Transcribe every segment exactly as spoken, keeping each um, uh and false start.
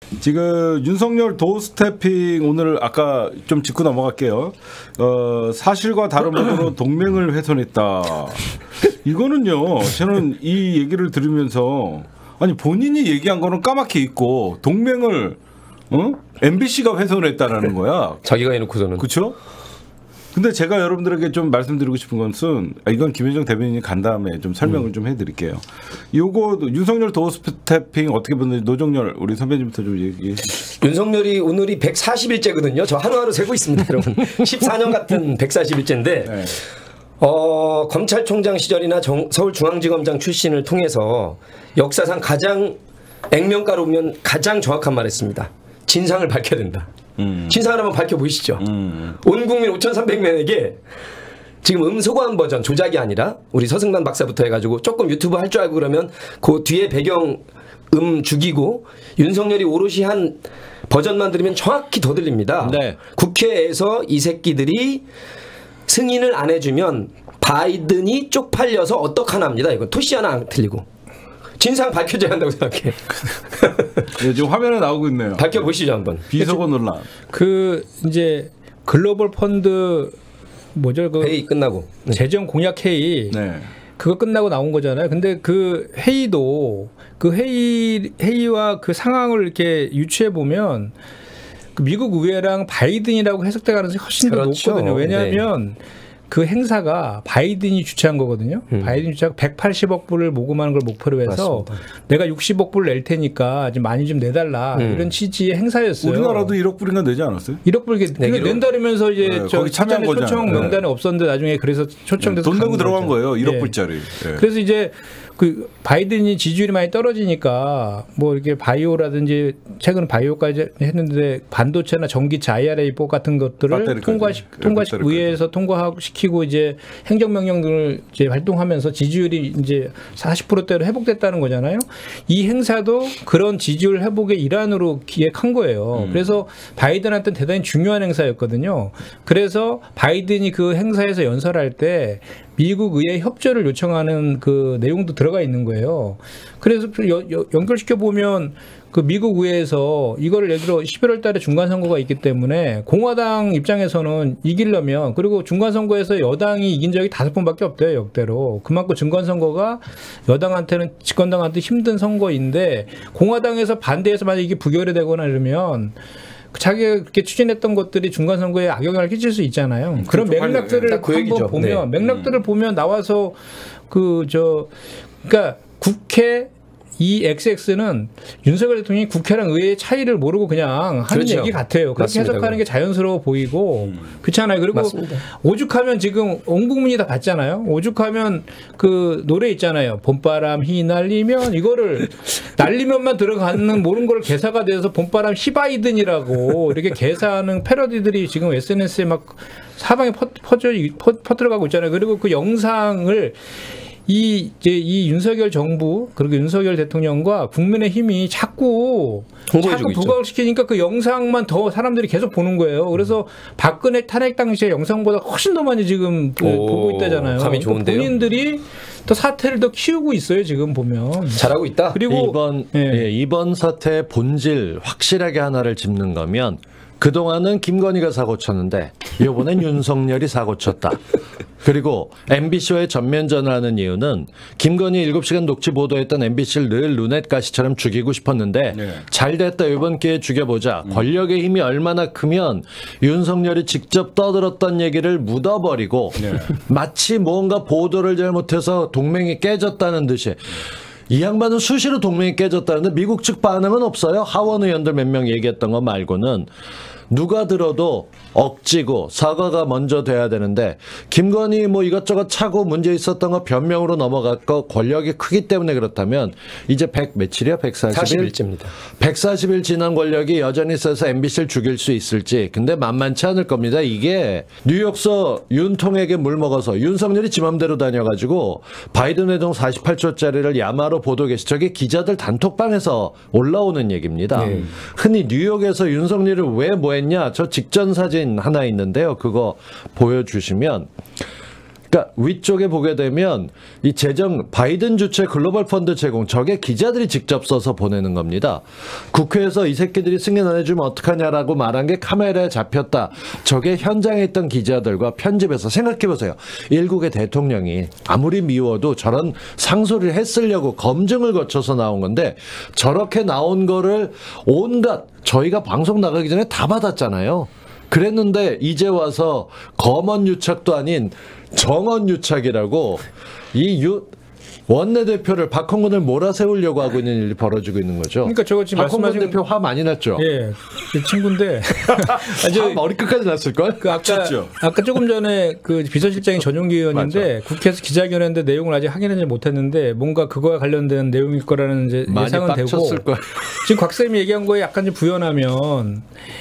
지금 윤석열 도스태핑 오늘 아까 좀 짚고 넘어갈게요. 어, 사실과 다른 부분으로 동맹을 훼손했다. 이거는요. 저는 이 얘기를 들으면서 아니 본인이 얘기한 거는 까맣게 있고 동맹을 어? 엠비씨가 훼손했다라는 거야. 자기가 해놓고서는. 그렇죠? 근데 제가 여러분들에게 좀 말씀드리고 싶은 것은 이건 김현정 대변인이 간 다음에 좀 설명을 음. 좀 해드릴게요. 요거 윤석열 도어스태핑 어떻게 보는지 노정열 우리 선배님부터 좀 얘기해 주시죠. 윤석열이 오늘이 백사십 일째거든요. 저 하루하루 세고 있습니다, 여러분. 십사 년 같은 백사십 일째인데 네. 어, 검찰총장 시절이나 정, 서울중앙지검장 출신을 통해서 역사상 가장 액면가로 보면 가장 정확한 말 했습니다. 진상을 밝혀야 된다. 음. 진상을 한번 밝혀보시죠. 음. 온 국민 오천삼백 명에게 지금 음소거한 버전, 조작이 아니라 우리 서승만 박사부터 해가지고 조금 유튜브 할 줄 알고 그러면 그 뒤에 배경 음 죽이고 윤석열이 오롯이 한 버전만 들으면 정확히 더 들립니다. 네. 국회에서 이 새끼들이 승인을 안 해주면 바이든이 쪽팔려서 어떡하나입니다. 이건 토시 하나 안 틀리고. 진상 밝혀져야 한다고 생각해. 네, 지금 화면에 나오고 있네요. 밝혀보시죠 한번. 비서고 논란. 그 이제 글로벌 펀드 뭐죠? 그 회의 끝나고 재정 공약 회의. 네. 그거 끝나고 나온 거잖아요. 근데 그 회의도 그 회의 회의와 그 상황을 이렇게 유추해 보면 그 미국 의회랑 바이든이라고 해석될 가능성이 훨씬 더 그렇죠. 높거든요. 왜냐하면 네. 그 행사가 바이든이 주최한 거거든요. 음. 바이든이 주최하고 백팔십억 불을 모금하는 걸 목표로 해서 맞습니다. 내가 육십억 불 낼 테니까 좀 많이 좀 내달라 음. 이런 취지의 행사였어요. 우리나라도 일억 불인가 내지 않았어요? 일억 불 낸다면서 이제 네, 저 참여한 초청 명단에 네. 없었는데 나중에 그래서 초청돼서 네, 돈 내고 들어간 거예요. 일억 네. 불짜리. 네. 그래서 이제 그 바이든이 지지율이 많이 떨어지니까 뭐 이렇게 바이오라든지 최근 바이오까지 했는데 반도체나 전기차 아이알에이 같은 것들을 통과시 통과시 의회에서 통과시키고 이제 행정명령들을 이제 활동하면서 지지율이 이제 사십 퍼센트대로 회복됐다는 거잖아요. 이 행사도 그런 지지율 회복의 일환으로 기획한 거예요. 음. 그래서 바이든한테는 대단히 중요한 행사였거든요. 그래서 바이든이 그 행사에서 연설할 때 미국 의회 협조를 요청하는 그 내용도 들어가 있는 거예요. 그래서 여, 여, 연결시켜 보면 그 미국 의회에서 이거를 예를 들어 십일월 달에 중간 선거가 있기 때문에 공화당 입장에서는 이기려면 그리고 중간 선거에서 여당이 이긴 적이 다섯 번밖에 없대요, 역대로. 그만큼 중간 선거가 여당한테는 집권당한테 힘든 선거인데 공화당에서 반대해서 만약 이게 부결이 되거나 이러면 자기가 그렇게 추진했던 것들이 중간 선거에 악영향을 끼칠 수 있잖아요. 음, 그런 맥락들을 그 한번 보면 네. 맥락들을 음. 보면 나와서 그 저 그러니까 국회 이 엑스엑스는 윤석열 대통령이 국회랑 의회의 차이를 모르고 그냥 하는 그렇죠. 얘기 같아요. 그렇게 맞습니다. 해석하는 게 자연스러워 보이고 음. 그렇잖아요. 그리고 맞습니다. 오죽하면 지금 온 국민이 다 봤잖아요. 오죽하면 그 노래 있잖아요. 봄바람 휘날리면 이거를 날리면만 들어가는 모르는 걸 개사가 돼서 봄바람 히바이든이라고 이렇게 개사하는 패러디들이 지금 에스엔에스에 막 사방에 퍼, 퍼져, 퍼, 퍼들어가고 있잖아요. 그리고 그 영상을 이, 이제 이 윤석열 정부, 그리고 윤석열 대통령과 국민의힘이 자꾸, 자꾸 부각을 시키니까 그 영상만 더 사람들이 계속 보는 거예요. 그래서 음. 박근혜 탄핵 당시의 영상보다 훨씬 더 많이 지금 그 보고 있다잖아요. 감이 좋은데요. 그러니까 본인들이 더 사태를 더 키우고 있어요, 지금 보면. 잘하고 있다. 그리고 이번, 예. 예, 이번 사태의 본질 확실하게 하나를 짚는 거면 그동안은 김건희가 사고 쳤는데 이번엔 윤석열이 사고 쳤다. 그리고 엠비씨와의 전면전을 하는 이유는 김건희 일곱 시간 녹취 보도했던 엠비씨를 늘 루넷 가시처럼 죽이고 싶었는데 네. 잘 됐다 이번 기회에 죽여보자. 음. 권력의 힘이 얼마나 크면 윤석열이 직접 떠들었던 얘기를 묻어버리고 네. 마치 뭔가 보도를 잘못해서 동맹이 깨졌다는 듯이 이 양반은 수시로 동맹이 깨졌다는데 미국 측 반응은 없어요. 하원 의원들 몇 명 얘기했던 거 말고는 누가 들어도 억지고 사과가 먼저 돼야 되는데 김건희 뭐 이것저것 차고 문제 있었던 거 변명으로 넘어갔고 권력이 크기 때문에 그렇다면 이제 백 며칠이야? 백사십 일째입니다. 백사십 일 지난 권력이 여전히 있어서 엠비씨를 죽일 수 있을지 근데 만만치 않을 겁니다. 이게 뉴욕서 윤통에게 물 먹어서 윤석열이 지 맘대로 다녀가지고 바이든 회동 사십팔 초짜리를 야마로 보도 게시적에 기자들 단톡방에서 올라오는 얘기입니다. 네. 흔히 뉴욕에서 윤석열을 왜 뭐 했냐 저 직전 사진 하나 있는데요. 그거 보여주시면 그러니까 위쪽에 보게 되면 이 재정 바이든 주최 글로벌 펀드 제공 저게 기자들이 직접 써서 보내는 겁니다. 국회에서 이 새끼들이 승인 안 해주면 어떡하냐라고 말한 게 카메라에 잡혔다. 저게 현장에 있던 기자들과 편집해서 생각해보세요. 일국의 대통령이 아무리 미워도 저런 상소리를 했으려고 검증을 거쳐서 나온 건데 저렇게 나온 거를 온갖 저희가 방송 나가기 전에 다 받았잖아요. 그랬는데 이제 와서 검언 유착도 아닌 정언 유착이라고 이 유, 원내대표를 박홍근을 몰아세우려고 하고 있는 일이 벌어지고 있는 거죠. 그러니까 저거 지금 박홍근 말씀하신 대표 화 많이 났죠. 예, 제 친구인데 화 머리 끝까지 났을 걸. 그 아까 아까 조금 전에 그 비서실장이 전용기 의원인데 국회에서 기자회견했는데 내용을 아직 확인하지 못했는데 뭔가 그거와 관련된 내용일 거라는 이제 예상은 되고 거야. 지금 곽 쌤이 얘기한 거에 약간 좀 부연하면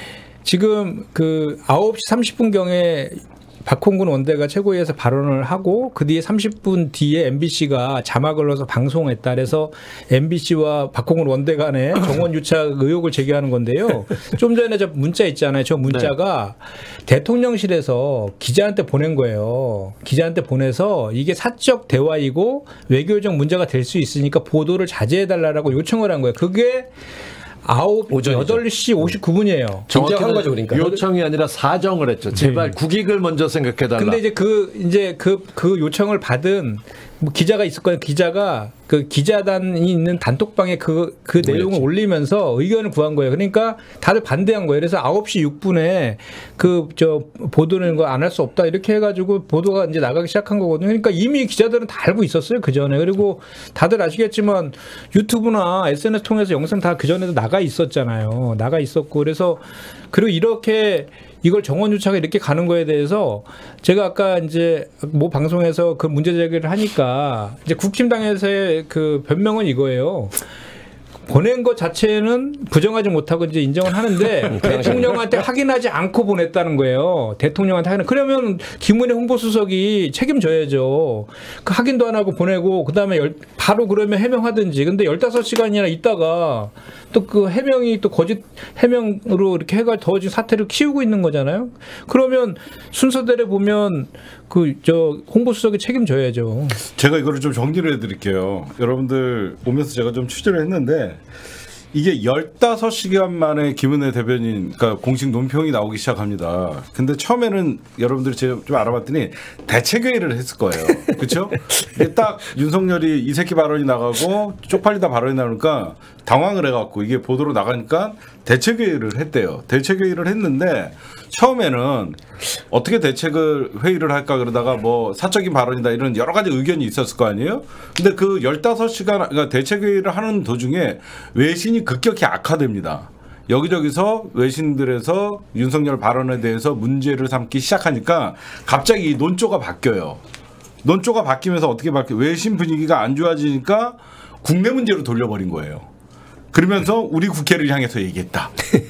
지금 그 아홉 시 삼십 분 경에 박홍근 원대가 최고위에서 발언을 하고 그 뒤에 삼십 분 뒤에 엠비씨가 자막을 넣어서 방송했다. 그래서 엠비씨와 박홍근 원대 간에 정원 유착 의혹을 제기하는 건데요. 좀 전에 저 문자 있잖아요. 저 문자가 네. 대통령실에서 기자한테 보낸 거예요. 기자한테 보내서 이게 사적 대화이고 외교적 문제가 될 수 있으니까 보도를 자제해달라고 요청을 한 거예요. 그게 아홉, 여덟 시 오십구 분이에요. 정확한 거죠, 그러니까. 요청이 아니라 사정을 했죠. 제발 네. 국익을 먼저 생각해달라. 근데 이제 그, 이제 그, 그 요청을 받은 뭐 기자가 있을 거예요. 기자가 그 기자단이 있는 단톡방에 그, 그 내용을 올리면서 의견을 구한 거예요. 그러니까 다들 반대한 거예요. 그래서 아홉 시 육 분에 그, 저, 보도는 거 안 할 수 없다. 이렇게 해가지고 보도가 이제 나가기 시작한 거거든요. 그러니까 이미 기자들은 다 알고 있었어요. 그 전에. 그리고 다들 아시겠지만 유튜브나 에스엔에스 통해서 영상 다 그 전에도 나가 있었잖아요. 나가 있었고. 그래서 그리고 이렇게 이걸 정원 유착에 이렇게 가는 거에 대해서 제가 아까 이제 뭐 방송에서 그 문제 제기를 하니까 이제 국힘당에서의 그 변명은 이거예요. 보낸 것 자체는 부정하지 못하고 이제 인정을 하는데 대통령한테 확인하지 않고 보냈다는 거예요. 대통령한테 확인. 그러면 김은혜 홍보수석이 책임져야죠. 그 확인도 안 하고 보내고 그다음에 열, 바로 그러면 해명하든지. 근데 열다섯 시간이나 있다가 또 그 해명이 또 거짓 해명으로 이렇게 해가 더 지금 사태를 키우고 있는 거잖아요. 그러면 순서대로 보면 그 저 홍보수석이 책임져야죠. 제가 이거를 좀 정리를 해드릴게요. 여러분들 오면서 제가 좀 취재를 했는데 이게 열다섯 시간 만에 김은혜 대변인, 그러니까 공식 논평이 나오기 시작합니다. 근데 처음에는 여러분들이 제가 좀 알아봤더니 대책회의를 했을 거예요. 그렇죠? 딱 윤석열이 이 새끼 발언이 나가고 쪽팔리다 발언이 나오니까 당황을 해갖고 이게 보도로 나가니까 대책회의를 했대요. 대책회의를 했는데 처음에는 어떻게 대책을 회의를 할까 그러다가 뭐 사적인 발언이다 이런 여러 가지 의견이 있었을 거 아니에요. 근데 그 열다섯 시간 그러니까 대책회의를 하는 도중에 외신이 급격히 악화됩니다. 여기저기서 외신들에서 윤석열 발언에 대해서 문제를 삼기 시작하니까 갑자기 논조가 바뀌어요. 논조가 바뀌면서 어떻게 바뀌어요? 외신 분위기가 안 좋아지니까 국내 문제로 돌려버린 거예요. 그러면서 우리 국회를 향해서 얘기했다.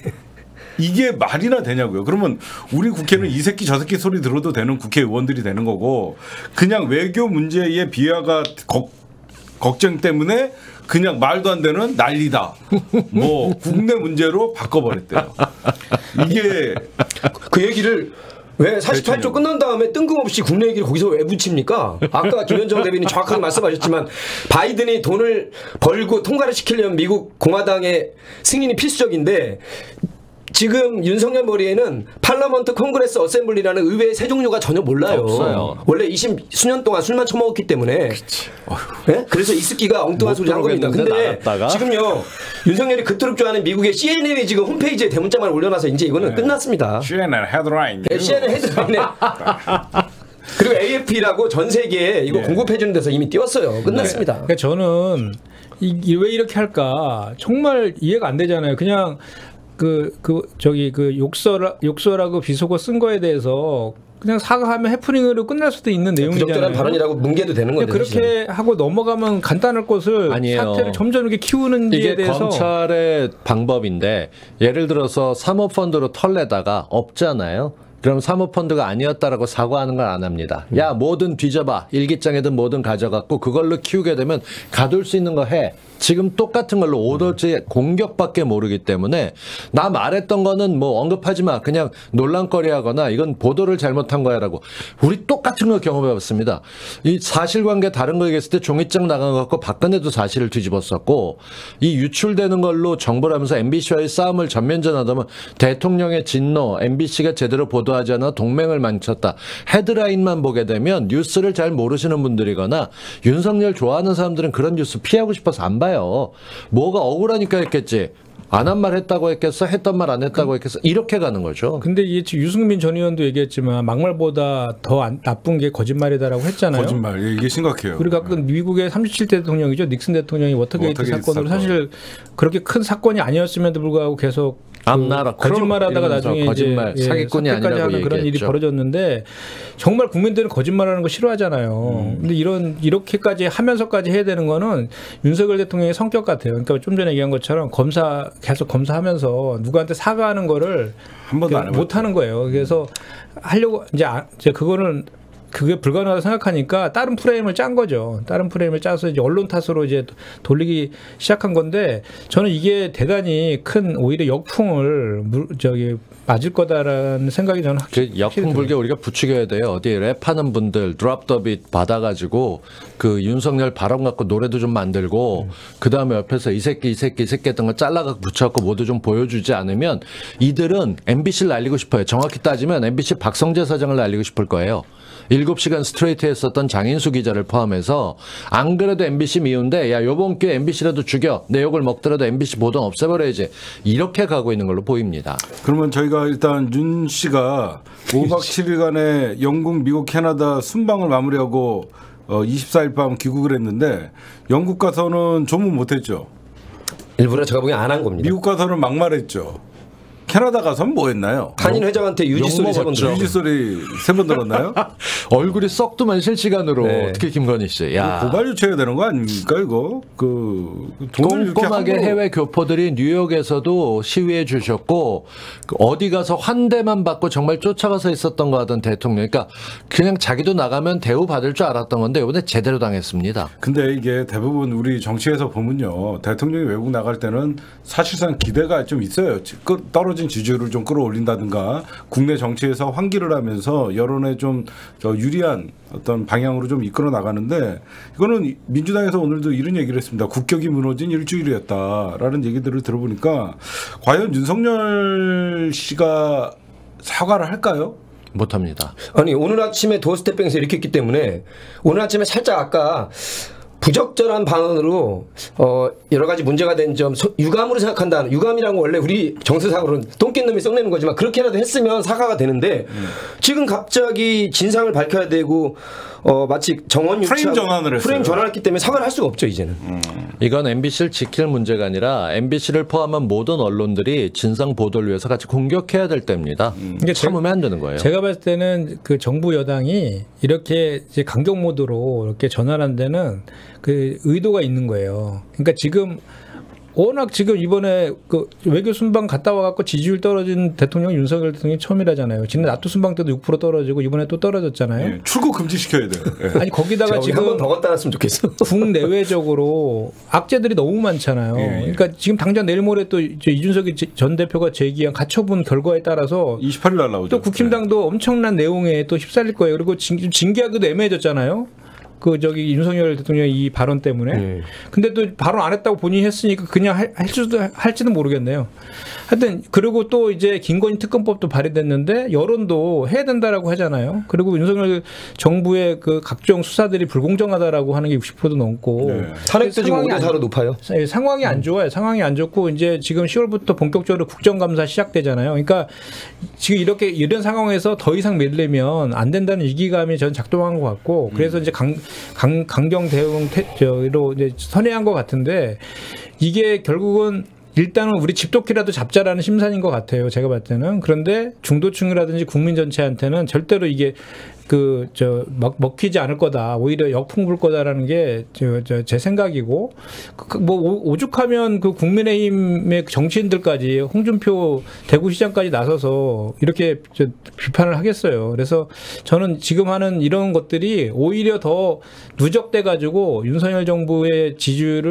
이게 말이나 되냐고요. 그러면 우리 국회는 이 새끼 저 새끼 소리 들어도 되는 국회의원들이 되는 거고 그냥 외교 문제의 비하가 걱, 걱정 때문에 그냥 말도 안 되는 난리다. 뭐 국내 문제로 바꿔버렸대요. 이게 그 얘기를 왜 사십팔 조 끝난 다음에 뜬금없이 국내 얘기를 거기서 왜 붙입니까? 아까 김현정 대변인이 정확하게 말씀하셨지만 바이든이 돈을 벌고 통과를 시키려면 미국 공화당의 승인이 필수적인데 지금 윤석열 머리에는 팔라먼트 콩그레스 어셈블리라는 의회 세 종류가 전혀 몰라요. 없어요. 원래 이십 수년 동안 술만 처먹었기 때문에. 네? 그래서 이스끼가 엉뚱한 소리 한 겁니다. 근데 나갔다가. 지금요 윤석열이 그토록 좋아하는 미국의 씨엔엔이 지금 홈페이지에 대문짝만 올려놔서 이제 이거는 네. 끝났습니다. 씨엔엔 헤드라인. 네, 씨엔엔 헤드라인에. 그리고 에이에프피라고 전 세계에 이거 네. 공급해주는 데서 이미 띄웠어요. 끝났습니다. 네. 그러니까 저는 이, 왜 이렇게 할까 정말 이해가 안 되잖아요. 그냥 그, 그, 저기, 그, 욕설, 욕설하고 비속어 쓴 거에 대해서 그냥 사과하면 해프닝으로 끝날 수도 있는 내용이잖아요. 부적절한 발언이라고 뭉개도 되는 건데. 그렇게 사실은. 하고 넘어가면 간단할 것을 아니에요. 사태를 점점 이렇게 키우는지에 이게 대해서. 검찰의 방법인데 예를 들어서 사모펀드로 털내다가 없잖아요. 그럼 사모펀드가 아니었다라고 사과하는 걸 안 합니다. 야, 뭐든 뒤져봐. 일기장이든 뭐든 가져갖고 그걸로 키우게 되면 가둘 수 있는 거 해. 지금 똑같은 걸로 오더지 공격밖에 모르기 때문에 나 말했던 거는 뭐 언급하지 마. 그냥 논란거리 하거나 이건 보도를 잘못한 거야라고. 우리 똑같은 거 경험해봤습니다. 이 사실관계 다른 거 얘기했을 때 종이장 나간 거 갖고 박근혜도 사실을 뒤집었었고 이 유출되는 걸로 정보를 하면서 엠비씨와의 싸움을 전면전하다면 대통령의 진노, 엠비씨가 제대로 보도하지 않아 동맹을 망쳤다. 헤드라인만 보게 되면 뉴스를 잘 모르시는 분들이거나 윤석열 좋아하는 사람들은 그런 뉴스 피하고 싶어서 안 봐요. 뭐가 억울하니까 했겠지. 안 한 말 했다고 했겠어? 했던 말 안 했다고 했겠어? 이렇게 가는 거죠. 근데 이게 지금 유승민 전 의원도 얘기했지만 막말보다 더 안, 나쁜 게 거짓말이다라고 했잖아요. 거짓말. 이게 심각해요. 우리가 그 미국의 삼십칠 대 대통령이죠. 닉슨 대통령이 워터게이트, 워터게이트 사건으로 사건. 사실 그렇게 큰 사건이 아니었음에도 불구하고 계속 그 거짓말하다가 나중에 거짓말, 이제 사기꾼이 사태까지 아니라고 하는 그런 일이 벌어졌는데 정말 국민들은 거짓말하는 거 싫어하잖아요. 음. 근데 이런 이렇게까지 하면서까지 해야 되는 거는 윤석열 대통령의 성격 같아요. 그러니까 좀 전에 얘기한 것처럼 검사 계속 검사하면서 누구한테 사과하는 거를 한 번도 안 못 하는 거예요. 그래서 하려고 이제 이제 그거는 그게 불가능하다고 생각하니까 다른 프레임을 짠 거죠. 다른 프레임을 짜서 이제 언론 탓으로 이제 돌리기 시작한 건데 저는 이게 대단히 큰 오히려 역풍을 물, 저기 맞을 거다라는 생각이 저는 확실히 그 역풍 불게 우리가 부추겨야 돼요. 어디 랩하는 분들 드랍 더 빛 받아가지고 그 윤석열 발언 갖고 노래도 좀 만들고 음. 그 다음에 옆에서 이 새끼 이 새끼 이 새끼 했던 거 잘라갖고 붙여갖고 모두 좀 보여주지 않으면 이들은 엠비씨를 날리고 싶어요. 정확히 따지면 엠비씨 박성재 사장을 날리고 싶을 거예요. 일곱 시간 스트레이트 했었던 장인수 기자를 포함해서 안 그래도 엠비씨 미운데 야 요번 기회에 엠비씨라도 죽여 내 욕을 먹더라도 엠비씨 보도 없애버려야지 이렇게 가고 있는 걸로 보입니다. 그러면 저희가 일단 윤 씨가 오 박 칠 일간의 영국, 미국, 캐나다 순방을 마무리하고 어, 이십사 일 밤 귀국을 했는데 영국 가서는 조문 못했죠. 일부러 제가 보기엔 안 한 겁니다. 미국 가서는 막말했죠. 캐나다 가서는 뭐 했나요? 한인 회장한테 유지 소리 세 번 들었죠. 유지 소리 세 번 들었나요? 얼굴이 썩도만 실시간으로 네. 어떻게 김건희 씨? 야. 고발 유치해야 되는 거 아닙니까 이거? 그 돈을 꼼꼼하게 해외 교포들이 뉴욕에서도 시위해 주셨고 어디 가서 환대만 받고 정말 쫓아가서 있었던 거 하던 대통령. 그러니까 그냥 자기도 나가면 대우 받을 줄 알았던 건데 이번에 제대로 당했습니다. 근데 이게 대부분 우리 정치에서 보면요. 대통령이 외국 나갈 때는 사실상 기대가 좀 있어요. 떨어진 지지율을 좀 끌어올린다든가 국내 정치에서 환기를 하면서 여론에 좀 유리한 어떤 방향으로 좀 이끌어 나가는데 이거는 민주당에서 오늘도 이런 얘기를 했습니다. 국격이 무너진 일주일이었다라는 얘기들을 들어보니까 과연 윤석열 씨가 사과를 할까요? 못합니다. 아니 오늘 아침에 도어스태핑에서 이렇게 했기 때문에 오늘 아침에 살짝 아까 부적절한 방언으로 어 여러 가지 문제가 된 점 유감으로 생각한다는 유감이라는 건 원래 우리 정서상으로는 똥낀 놈이 썩내는 거지만 그렇게라도 했으면 사과가 되는데 음. 지금 갑자기 진상을 밝혀야 되고 어 마치 정원 유치 프레임 전환을 했어요. 프레임 전환을 했기 때문에 사과를 할 수가 없죠 이제는. 음. 이건 엠비씨를 지킬 문제가 아니라 엠비씨를 포함한 모든 언론들이 진상 보도를 위해서 같이 공격해야 될 때입니다. 음. 이게 참으면 안 되는 거예요. 제가 봤을 때는 그 정부 여당이 이렇게 이제 강경 모드로 이렇게 전환한 데는 그 의도가 있는 거예요. 그러니까 지금 워낙 지금 이번에 그 외교 순방 갔다 와갖고 지지율 떨어진 대통령 윤석열 대통령이 처음이라잖아요. 지난 나토 순방 때도 육 퍼센트 떨어지고 이번에 또 떨어졌잖아요. 예, 출국 금지시켜야 돼요. 예. 아니 거기다가 지금 한 번 더 갖다 놨으면 좋겠어. 국내외적으로 악재들이 너무 많잖아요. 예, 예. 그러니까 지금 당장 내일 모레 또 이준석 전 대표가 제기한 가처분 결과에 따라서 이십팔 일 날 나오죠. 또 국힘당도 예. 엄청난 내용에 또 휩쓸릴 거예요. 그리고 징, 징계하기도 애매해졌잖아요. 그 저기 윤석열 대통령의 이 발언 때문에. 네. 근데 또 발언 안 했다고 본인이 했으니까 그냥 할, 할지도 할지는 모르겠네요. 하여튼 그리고 또 이제 김건희 특검법도 발의됐는데 여론도 해야 된다라고 하잖아요. 그리고 윤석열 정부의 그 각종 수사들이 불공정하다라고 하는 게 육십 퍼센트 넘고. 네. 탄핵도 지금 오 대 사로 높아요. 상황이 안 좋아요. 상황이 안 좋고 이제 지금 시월부터 본격적으로 국정감사 시작되잖아요. 그러니까 지금 이렇게 이런 상황에서 더 이상 밀리면 안 된다는 위기감이 전 작동한 것 같고 그래서 음. 이제 강 강, 강경 대응로 이제 선회한 것 같은데 이게 결국은 일단은 우리 집도끼라도 잡자라는 심산인 것 같아요. 제가 봤을 때는. 그런데 중도층이라든지 국민 전체한테는 절대로 이게 그 저 먹히지 않을 거다. 오히려 역풍 불 거다라는 게 저 저 제 생각이고 그 뭐 오죽하면 그 국민의힘의 정치인들까지 홍준표 대구시장까지 나서서 이렇게 저 비판을 하겠어요. 그래서 저는 지금 하는 이런 것들이 오히려 더 누적돼 가지고 윤석열 정부의 지지율을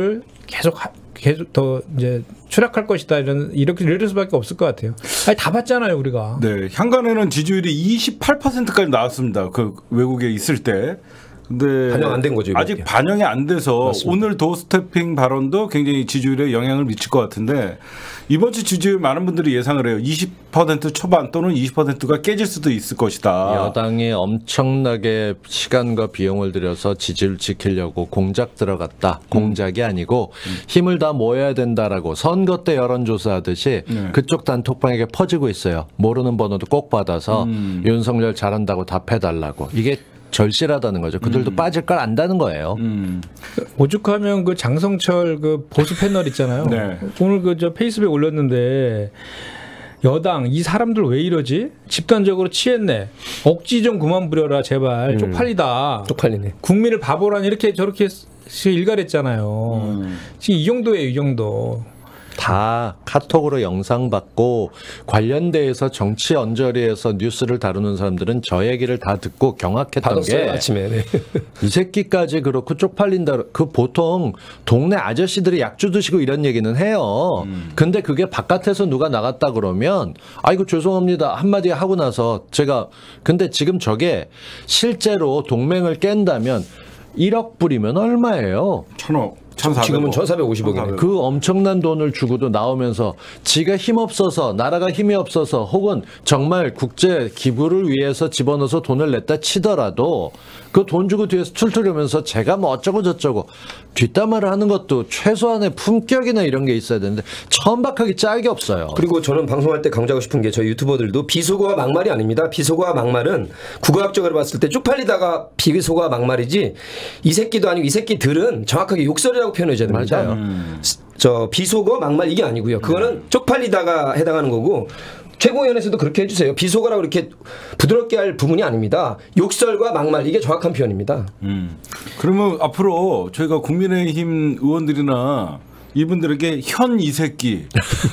계속 하, 계속 더 이제 추락할 것이다 이런 이렇게 이럴 수밖에 없을 것 같아요. 아니 다 봤잖아요 우리가. 네, 향간에는 지지율이 이십팔 퍼센트까지 나왔습니다. 그 외국에 있을 때. 근데 반영 안 된 거죠. 이렇게. 아직 반영이 안 돼서 맞습니다. 오늘 도스태핑 발언도 굉장히 지지율에 영향을 미칠 것 같은데 이번 주 지지율 많은 분들이 예상을 해요. 이십 퍼센트 초반 또는 이십 퍼센트가 깨질 수도 있을 것이다. 여당이 엄청나게 시간과 비용을 들여서 지지를 지키려고 공작 들어갔다. 공작이 아니고 힘을 다 모여야 된다라고 선거 때 여론조사하듯이 네. 그쪽 단톡방에게 퍼지고 있어요. 모르는 번호도 꼭 받아서 음. 윤석열 잘한다고 답해달라고. 이게 절실하다는 거죠. 그들도 음. 빠질 걸 안다는 거예요. 음. 오죽하면 그 장성철 그 보수 패널 있잖아요. 네. 오늘 그 저 페이스북에 올렸는데 여당 이 사람들 왜 이러지? 집단적으로 취했네. 억지 좀 그만 부려라 제발. 음. 쪽팔리다. 쪽팔리네. 국민을 바보라니 이렇게 저렇게 일갈했잖아요. 음. 지금 이 정도예요, 이 정도. 다 카톡으로 영상 받고 관련돼서 정치 언저리에서 뉴스를 다루는 사람들은 저 얘기를 다 듣고 경악했던 받았어요 게 아침에. 네. 이 새끼까지 그렇고 쪽팔린다. 그 보통 동네 아저씨들이 약주 드시고 이런 얘기는 해요. 음. 근데 그게 바깥에서 누가 나갔다 그러면 아이고 죄송합니다 한마디 하고 나서 제가 근데 지금 저게 실제로 동맹을 깬다면 일억 불이면 얼마예요? 천억. 천사백억. 지금은 천사백오십억이네. 그 엄청난 돈을 주고도 나오면서 지가 힘없어서 나라가 힘이 없어서 혹은 정말 국제 기부를 위해서 집어넣어서 돈을 냈다 치더라도 그 돈 주고 뒤에서 툴툴하면서 제가 뭐 어쩌고 저쩌고 뒷담화를 하는 것도 최소한의 품격이나 이런 게 있어야 되는데 천박하게 짝이 없어요. 그리고 저는 방송할 때 강조하고 싶은 게 저희 유튜버들도 비속어와 막말이 아닙니다. 비속어와 막말은 국어학적으로 봤을 때 쪽팔리다가 비속어와 막말이지 이 새끼도 아니고 이 새끼들은 정확하게 욕설이라고 표현해 줘야 됩니다. 맞아요. 음. 저 비속어 막말 이게 아니고요. 그거는 쪽팔리다가 해당하는 거고 최고위원회에서도 그렇게 해주세요. 비속어라고 이렇게 부드럽게 할 부분이 아닙니다. 욕설과 막말 이게 정확한 표현입니다. 음. 그러면 앞으로 저희가 국민의힘 의원들이나 이분들에게 현 이 새끼,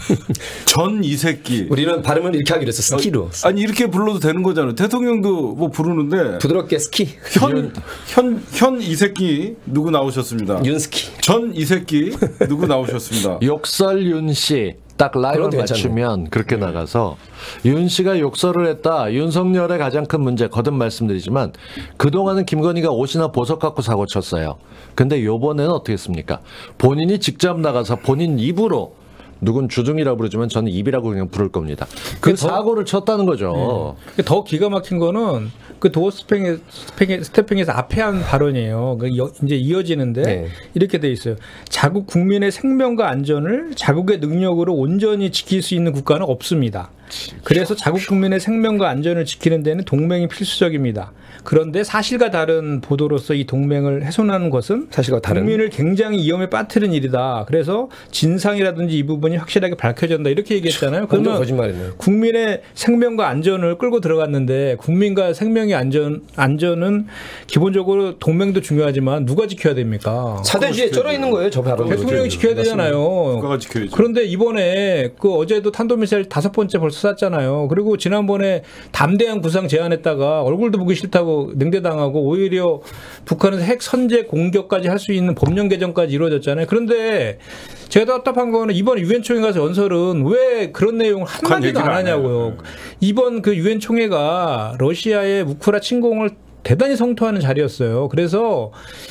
전 이 새끼. 우리는 발음을 이렇게 하기로 했어. 스키로. 아니 이렇게 불러도 되는 거잖아요. 대통령도 뭐 부르는데 부드럽게 스키. 현 현 현 이 새끼 누구 나오셨습니다. 윤스키. 전 이 새끼 누구 나오셨습니다. 욕설 윤 씨. 딱 라인을 그래도 맞추면 그렇게 나가서 윤 씨가 욕설을 했다. 윤석열의 가장 큰 문제 거듭 말씀드리지만 그동안은 김건희가 옷이나 보석 갖고 사고 쳤어요. 근데 요번에는 어떻게 했습니까? 본인이 직접 나가서 본인 입으로 누군 주둥이라고 부르지만 저는 입이라고 그냥 부를 겁니다. 그 더, 사고를 쳤다는 거죠. 네. 더 기가 막힌 거는 그 도어 스팽에, 스팽에, 스태핑에서 앞에 한 발언이에요. 그 여, 이제 이어지는데 네. 이렇게 돼 있어요. 자국 국민의 생명과 안전을 자국의 능력으로 온전히 지킬 수 있는 국가는 없습니다. 그래서 자국 국민의 생명과 안전을 지키는 데는 동맹이 필수적입니다. 그런데 사실과 다른 보도로서 이 동맹을 훼손하는 것은 사실과 다른 국민을 굉장히 위험에 빠뜨리는 일이다. 그래서 진상이라든지 이 부분이 확실하게 밝혀진다. 이렇게 얘기했잖아요. 그러면 거짓말이네. 국민의 생명과 안전을 끌고 들어갔는데 국민과 생명의 안전 안전은 기본적으로 동맹도 중요하지만 누가 지켜야 됩니까? 사대주의에 쩔어 있는 거예요, 저 발언. 대통령이 지켜야 되잖아요. 국가가 지켜야죠. 그런데 이번에 그 어제도 탄도미사일 다섯 번째 벌써 쐈잖아요. 그리고 지난번에 담대한 구상 제안했다가 얼굴도 보기 싫다고 냉대당하고 오히려 북한에서 핵 선제 공격까지 할 수 있는 법령 개정까지 이루어졌잖아요. 그런데 제가 답답한 거는 이번 유엔 총회 가서 연설은 왜 그런 내용을 한마디도 안 하냐고요. 이번 그 유엔 총회가 러시아의 우크라 침공을 대단히 성토하는 자리였어요. 그래서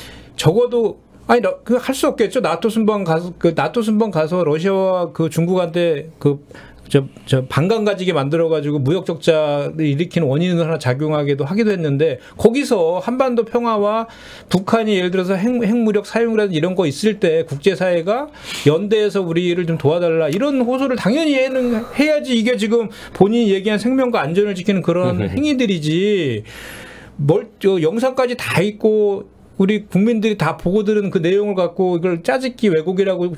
적어도 아니 그 할 수 없겠죠. 나토 순방 가서 그 나토 순방 가서 러시아와 그 중국한테 그 저, 저 반감 가지게 만들어가지고 무역 적자를 일으키는 원인을 하나 작용하기도 하기도 했는데 거기서 한반도 평화와 북한이 예를 들어서 핵, 핵무력 사용이라든지 이런 거 있을 때 국제사회가 연대해서 우리를 좀 도와달라 이런 호소를 당연히 해는, 해야지 이게 지금 본인이 얘기한 생명과 안전을 지키는 그런 행위들이지 뭘, 저 영상까지 다 있고 우리 국민들이 다 보고 들은 그 내용을 갖고 이걸 짜집기 왜곡이라고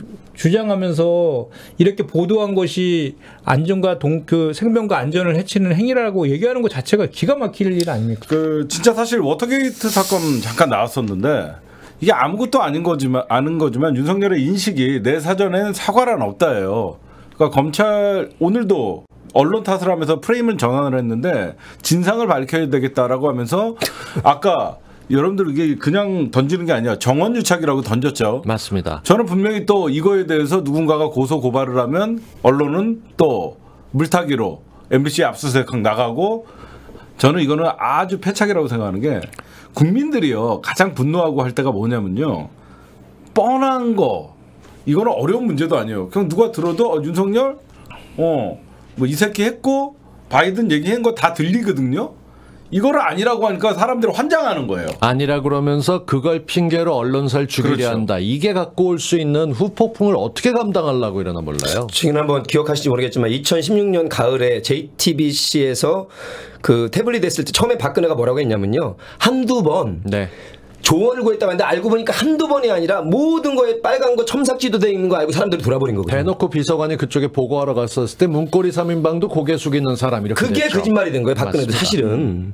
주장하면서 이렇게 보도한 것이 안전과 동, 그 생명과 안전을 해치는 행위라고 얘기하는 것 자체가 기가 막힐 일 아닙니까? 그 진짜 사실 워터게이트 사건 잠깐 나왔었는데 이게 아무것도 아닌 거지만 아는 거지만 윤석열의 인식이 내 사전에는 사과란 없다예요. 그러니까 검찰 오늘도 언론 탓을 하면서 프레임을 전환을 했는데 진상을 밝혀야 되겠다라고 하면서 아까 여러분들 이게 그냥 던지는 게 아니라 정원유착이라고 던졌죠. 맞습니다. 저는 분명히 또 이거에 대해서 누군가가 고소 고발을 하면 언론은 또 물타기로 엠비씨 압수수색 나가고 저는 이거는 아주 패착이라고 생각하는 게 국민들이요 가장 분노하고 할 때가 뭐냐면요. 뻔한 거 이거는 어려운 문제도 아니에요. 그냥 누가 들어도 어, 윤석열 어 뭐 이 새끼 했고 바이든 얘기한 거 다 들리거든요. 이거를 아니라고 하니까 사람들이 환장하는 거예요. 아니라 그러면서 그걸 핑계로 언론사를 죽이려 그렇죠. 한다. 이게 갖고 올 수 있는 후폭풍을 어떻게 감당하려고 이러나 몰라요. 지금 한번 기억하실지 모르겠지만 이천십육 년 가을에 제이티비씨에서 그 태블릿 했을 때 처음에 박근혜가 뭐라고 했냐면요. 한두 번 네. 조언을 구했다고 했는데 알고 보니까 한두 번이 아니라 모든 거에 빨간 거 첨삭지도 돼 있는 거 알고 사람들이 돌아버린 거거든요. 대놓고 비서관이 그쪽에 보고하러 갔었을 때 문고리 삼 인방도 고개 숙이는 사람 이렇게 그게 됐죠. 거짓말이 된 거예요. 박근혜도 맞습니다. 사실은.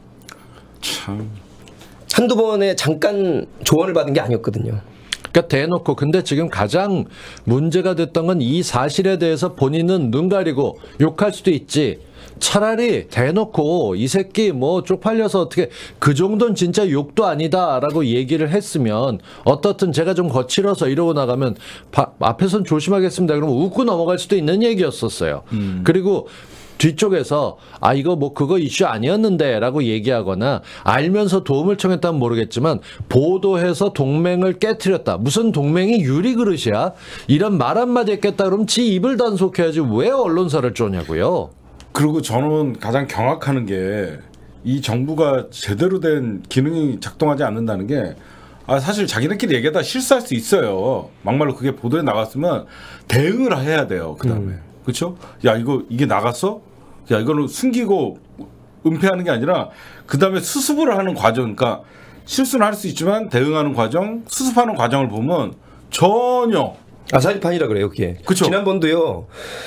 참. 한두 번에 잠깐 조언을 받은 게 아니었거든요. 그러니까 대놓고 근데 지금 가장 문제가 됐던 건 이 사실에 대해서 본인은 눈 가리고 욕할 수도 있지. 차라리 대놓고 이 새끼 뭐 쪽팔려서 어떻게 그 정도는 진짜 욕도 아니다라고 얘기를 했으면 어떻든 제가 좀 거칠어서 이러고 나가면 바, 앞에선 조심하겠습니다. 그러면 웃고 넘어갈 수도 있는 얘기였었어요. 음. 그리고 뒤쪽에서 아 이거 뭐 그거 이슈 아니었는데 라고 얘기하거나 알면서 도움을 청했다면 모르겠지만 보도해서 동맹을 깨트렸다. 무슨 동맹이 유리 그릇이야? 이런 말 한마디 했겠다 그러면 지 입을 단속해야지 왜 언론사를 쪼냐고요. 그리고 저는 가장 경악하는 게 이 정부가 제대로 된 기능이 작동하지 않는다는 게 아, 사실 자기네끼리 얘기하다 실수할 수 있어요. 막말로 그게 보도에 나갔으면 대응을 해야 돼요. 그 다음에. 음. 그렇죠? 야 이거 이게 나갔어? 야 이거는 숨기고 은폐하는 게 아니라 그 다음에 수습을 하는 과정. 그러니까 실수는 할 수 있지만 대응하는 과정, 수습하는 과정을 보면 전혀 아사리판이라 그래요. 그게. 그쵸? 지난번도요.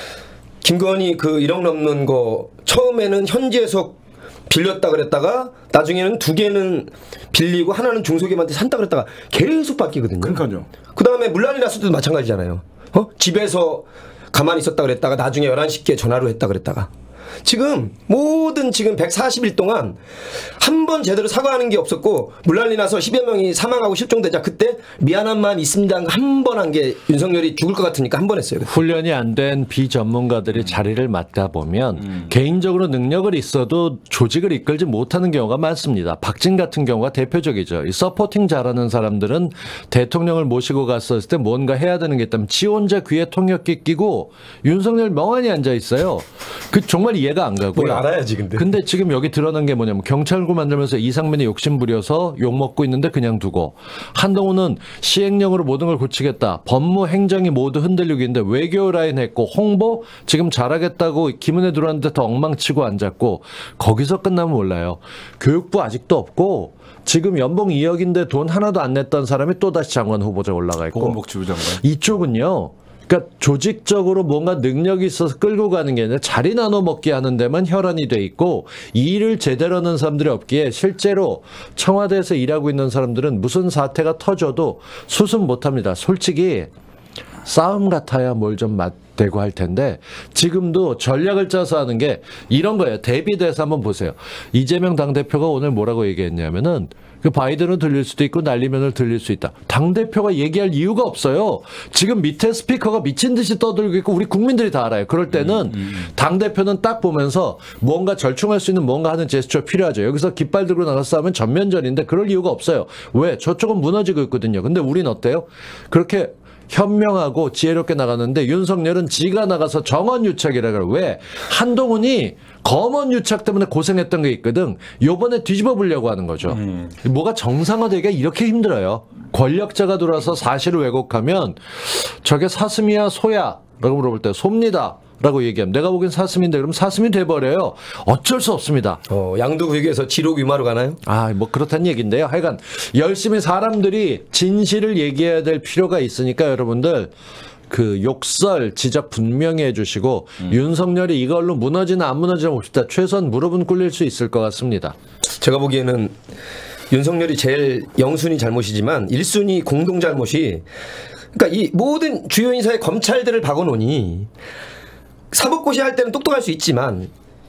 김건희 그 일억 넘는 거 처음에는 현지에서 빌렸다 그랬다가 나중에는 두 개는 빌리고 하나는 중소기업한테 산다 그랬다가 계속 바뀌거든요. 그러니까요. 그 다음에 물란이 났을 때도 마찬가지잖아요. 어? 집에서 가만히 있었다 그랬다가 나중에 열한 시께 전화로 했다 그랬다가 지금 모든 지금 백사십 일 동안 한 번 제대로 사과하는 게 없었고 물난리 나서 십여 명이 사망하고 실종되자 그때 미안한 마음 있습니다 한 번 한 게 윤석열이 죽을 것 같으니까 한 번 했어요. 그때. 훈련이 안 된 비전문가들이 음. 자리를 맡다 보면 음. 개인적으로 능력을 있어도 조직을 이끌지 못하는 경우가 많습니다. 박진 같은 경우가 대표적이죠. 이 서포팅 잘하는 사람들은 대통령을 모시고 갔었을 때 뭔가 해야 되는 게 있다면 지 혼자 귀에 통역기 끼고 윤석열 멍하니 앉아 있어요. 그 정말 이해가 안 가고요. 뭘 알아야지 근데. 근데 지금 여기 드러난 게 뭐냐면 경찰국 만들면서 이상민이 욕심 부려서 욕먹고 있는데 그냥 두고 한동훈은 시행령으로 모든 걸 고치겠다. 법무 행정이 모두 흔들리고 있는데 외교 라인 했고 홍보 지금 잘하겠다고 기문에 들어왔는데 더 엉망치고 앉았고 거기서 끝나면 몰라요. 교육부 아직도 없고 지금 연봉 이억인데 돈 하나도 안 냈던 사람이 또다시 장관 후보자 올라가 있고 보건복지부 장관. 이쪽은요. 그러니까 조직적으로 뭔가 능력이 있어서 끌고 가는 게 아니라 자리 나눠 먹게 하는 데만 혈안이 돼 있고 일을 제대로 하는 사람들이 없기에 실제로 청와대에서 일하고 있는 사람들은 무슨 사태가 터져도 수습 못합니다. 솔직히 싸움 같아야 뭘 좀 맞대고 할 텐데 지금도 전략을 짜서 하는 게 이런 거예요. 대비돼서 한번 보세요. 이재명 당대표가 오늘 뭐라고 얘기했냐면은 그 바이든은 들릴 수도 있고 날리면을 들릴 수 있다. 당대표가 얘기할 이유가 없어요. 지금 밑에 스피커가 미친 듯이 떠들고 있고 우리 국민들이 다 알아요. 그럴 때는 음, 음. 당대표는 딱 보면서 뭔가 절충할 수 있는 뭔가 하는 제스처가 필요하죠. 여기서 깃발 들고 나가서 싸우면 전면전인데 그럴 이유가 없어요. 왜? 저쪽은 무너지고 있거든요. 근데 우린 어때요? 그렇게 현명하고 지혜롭게 나갔는데 윤석열은 지가 나가서 정원유착이라 그래요. 왜? 한동훈이 검언유착 때문에 고생했던 게 있거든. 요번에 뒤집어 보려고 하는 거죠. 음. 뭐가 정상화되기가 이렇게 힘들어요. 권력자가 들어와서 사실을 왜곡하면 저게 사슴이야 소야? 라고 물어볼 때 소입니다. 라고 얘기하면 내가 보기엔 사슴인데 그럼 사슴이 돼버려요. 어쩔 수 없습니다. 어, 양도구역에서 지록 위마로 가나요? 아, 뭐 그렇다는 얘기인데요. 하여간 열심히 사람들이 진실을 얘기해야 될 필요가 있으니까 여러분들 그 욕설 지적 분명히 해주시고 음. 윤석열이 이걸로 무너지나 안 무너지나 봅시다. 최소한 무릎은 꿇릴 수 있을 것 같습니다. 제가 보기에는 윤석열이 제일 영순위 잘못이지만 일 순위 공동 잘못이 그러니까 이 모든 주요 인사의 검찰들을 박아놓으니 사법고시 할 때는 똑똑할 수 있지만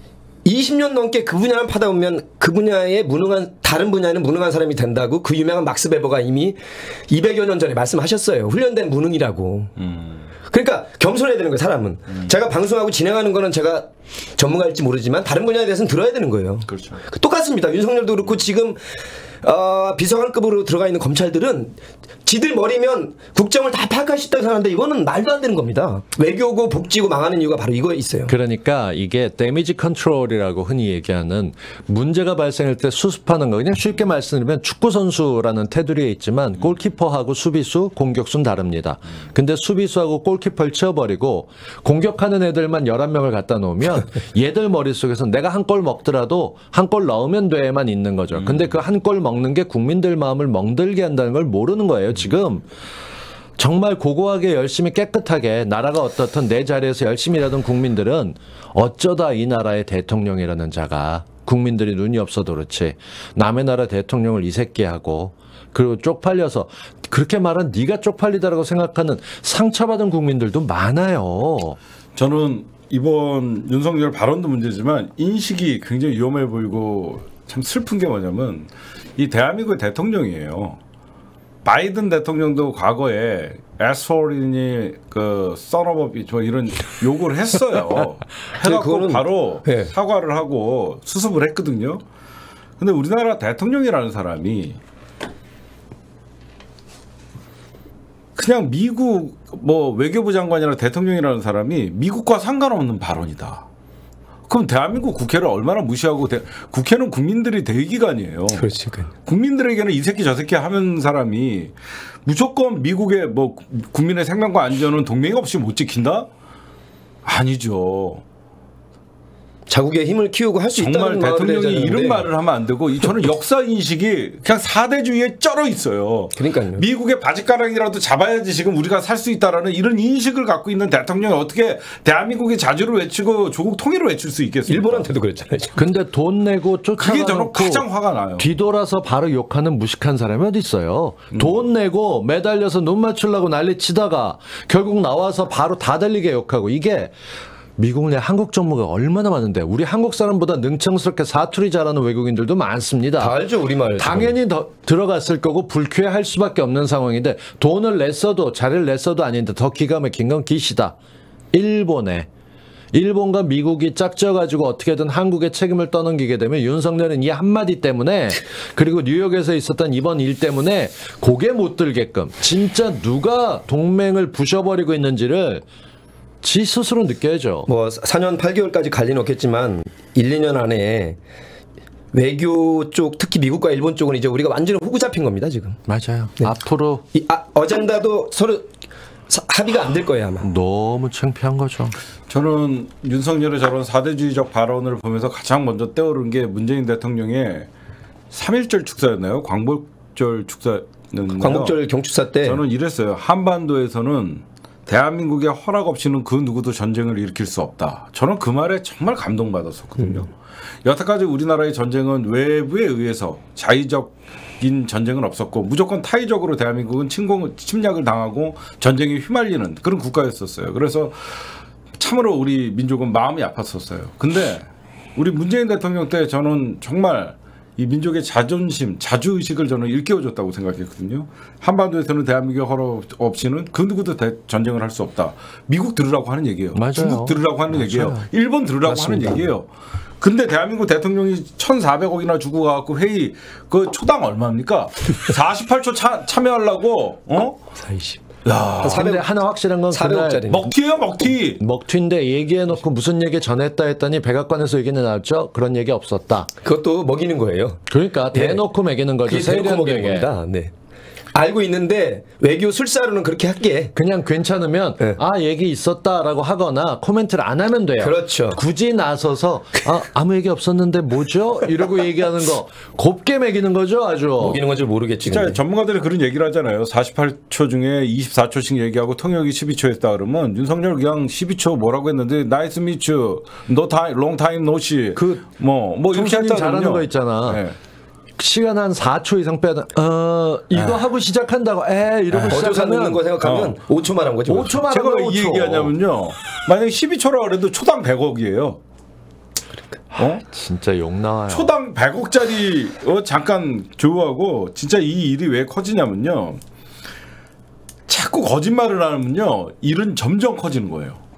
이십 년 넘게 그 분야만 파다 보면 그 분야에 무능한 다른 분야에는 무능한 사람이 된다고 그 유명한 막스 베버가 이미 이백여 년 전에 말씀하셨어요. 훈련된 무능이라고. 음. 그러니까 겸손해야 되는 거예요, 사람은. 음. 제가 방송하고 진행하는 거는 제가 전문가일지 모르지만 다른 분야에 대해서는 들어야 되는 거예요. 그렇죠. 똑같습니다. 윤석열도 그렇고 지금 어, 비서관급으로 들어가 있는 검찰들은 지들 머리면 국정을 다 파악할 수 있다고 생각하는데 이거는 말도 안 되는 겁니다. 외교고 복지고 망하는 이유가 바로 이거에 있어요. 그러니까 이게 데미지 컨트롤이라고 흔히 얘기하는 문제가 발생할 때 수습하는 거. 그냥 쉽게 말씀드리면 축구 선수라는 테두리에 있지만 골키퍼하고 수비수, 공격수는 다릅니다. 근데 수비수하고 골키퍼를 치워버리고 공격하는 애들만 열한 명을 갖다 놓으면 얘들 머릿속에서 내가 한 골 먹더라도 한 골 넣으면 돼만 있는 거죠. 근데 그 한 골 먹는 게 국민들 마음을 멍들게 한다는 걸 모르는 거예요. 지금 정말 고고하게 열심히 깨끗하게 나라가 어떻든 내 자리에서 열심히 일하던 국민들은 어쩌다 이 나라의 대통령이라는 자가 국민들이 눈이 없어도 그렇지 남의 나라 대통령을 이 새끼 하고 그리고 쪽팔려서 그렇게 말한 네가 쪽팔리다라고 생각하는 상처받은 국민들도 많아요. 저는 이번 윤석열 발언도 문제지만 인식이 굉장히 위험해 보이고 참 슬픈 게 뭐냐면 이 대한민국의 대통령이에요. 바이든 대통령도 과거에 애스홀이니 그 썬오브 뭐 이런 욕을 했어요. 해갖고 바로 네. 사과를 하고 수습을 했거든요. 근데 우리나라 대통령이라는 사람이 그냥 미국 뭐 외교부 장관이나 대통령이라는 사람이 미국과 상관없는 발언이다. 그럼 대한민국 국회를 얼마나 무시하고 대, 국회는 국민들이 대의기관이에요. 그렇지. 국민들에게는 이 새끼 저 새끼 하는 사람이 무조건 미국의 뭐 국민의 생명과 안전은 동맹 없이 못 지킨다? 아니죠. 자국의 힘을 키우고 할 수 있다는 정말 대통령이 이런 말을 하면 안 되고 저는 역사 인식이 그냥 사대주의에 쩔어 있어요. 그러니까요. 미국의 바지가랑이라도 잡아야지 지금 우리가 살 수 있다라는 이런 인식을 갖고 있는 대통령이 어떻게 대한민국의 자주를 외치고 조국 통일을 외칠 수 있겠습니까? 일본한테도 그랬잖아요. 근데 돈 내고 쫓아가고 그게 저는 가장 화가 나요. 뒤돌아서 바로 욕하는 무식한 사람이 어디 있어요. 음. 돈 내고 매달려서 눈 맞추려고 난리 치다가 결국 나와서 바로 다 들리게 욕하고 이게 미국 내 한국 전무가 얼마나 많은데 우리 한국 사람보다 능청스럽게 사투리 잘하는 외국인들도 많습니다. 다 알죠 우리말. 당연히 더 들어갔을 거고 불쾌할 수밖에 없는 상황인데 돈을 냈어도 자리를 냈어도 아닌데 더 기가 막힌 건 기시다. 일본에 일본과 미국이 짝져가지고 어떻게든 한국의 책임을 떠넘기게 되면 윤석열은 이 한마디 때문에 그리고 뉴욕에서 있었던 이번 일 때문에 고개 못 들게끔 진짜 누가 동맹을 부셔버리고 있는지를 지 스스로 느껴야죠. 뭐 사 년 팔 개월까지 갈리는 없겠지만 일, 이 년 안에 외교 쪽 특히 미국과 일본 쪽은 이제 우리가 완전히 호구 잡힌 겁니다 지금. 맞아요. 네. 앞으로 이 아, 어젠다도 서로 사, 합의가 안 될 거예요 아마. 너무 창피한 거죠. 저는 윤석열의 저런 사대주의적 발언을 보면서 가장 먼저 떠오른 게 문재인 대통령의 삼일절 축사였나요? 광복절 축사였나요? 광복절 경축사 때 저는 이랬어요. 한반도에서는 대한민국의 허락 없이는 그 누구도 전쟁을 일으킬 수 없다. 저는 그 말에 정말 감동받았었거든요. 음. 여태까지 우리나라의 전쟁은 외부에 의해서 자의적인 전쟁은 없었고 무조건 타의적으로 대한민국은 침공, 침략을 당하고 전쟁에 휘말리는 그런 국가였었어요. 그래서 참으로 우리 민족은 마음이 아팠었어요. 근데 우리 문재인 대통령 때 저는 정말 이 민족의 자존심, 자주의식을 저는 일깨워줬다고 생각했거든요. 한반도에서는 대한민국의 허락 없이는 그 누구도 대, 전쟁을 할 수 없다. 미국 들으라고 하는 얘기예요. 맞아요. 중국 들으라고 하는 맞아요. 얘기예요. 일본 들으라고 맞습니다. 하는 얘기예요. 근데 대한민국 대통령이 천사백억이나 주고 가갖고 회의 그 초당 얼마입니까? 사십팔 초 차, 참여하려고 어? 사십. 야, 근데 하나 확실한 건 사백억짜리 먹튀예요, 먹튀. 먹튀인데 얘기해놓고 무슨 얘기 전했다 했더니 백악관에서 얘기는 나왔죠. 그런 얘기 없었다. 그것도 먹이는 거예요. 그러니까 대놓고 네. 먹이는 거죠. 대놓고 먹이는 겁니다. 네. 알고 있는데 외교 술사로는 그렇게 할게. 그냥 괜찮으면 네. 아 얘기 있었다라고 하거나 코멘트를 안 하면 돼요. 그렇죠. 굳이 나서서 아, 아무 얘기 없었는데 뭐죠? 이러고 얘기하는 거 곱게 먹이는 거죠. 아주. 먹이는 건 줄 모르겠지. 진짜 근데. 전문가들이 그런 얘기를 하잖아요. 사십팔 초 중에 이십사 초씩 얘기하고 통역이 십이 초 했다 그러면 윤석열 그냥 십이 초 뭐라고 했는데 나이스 미츠 노 타임 롱 타임 노시 그뭐뭐 뭐 이렇게 했다 잘하는 거 있잖아. 네. 시간 한 사 초 이상 빼다 어 이거 에. 하고 시작한다고 에 이러고 시작하는 거 생각하면 어. 오 초만 한 거죠. 오 초만 제가 한 거 왜 이 얘기하냐면요. 만약에 십이 초라 그래도 초당 백억이에요. 그러니까. 어? 진짜 욕 나와요. 초당 백억짜리 어, 잠깐 교우하고 진짜 이 일이 왜 커지냐면요. 자꾸 거짓말을 하면요. 일은 점점 커지는 거예요.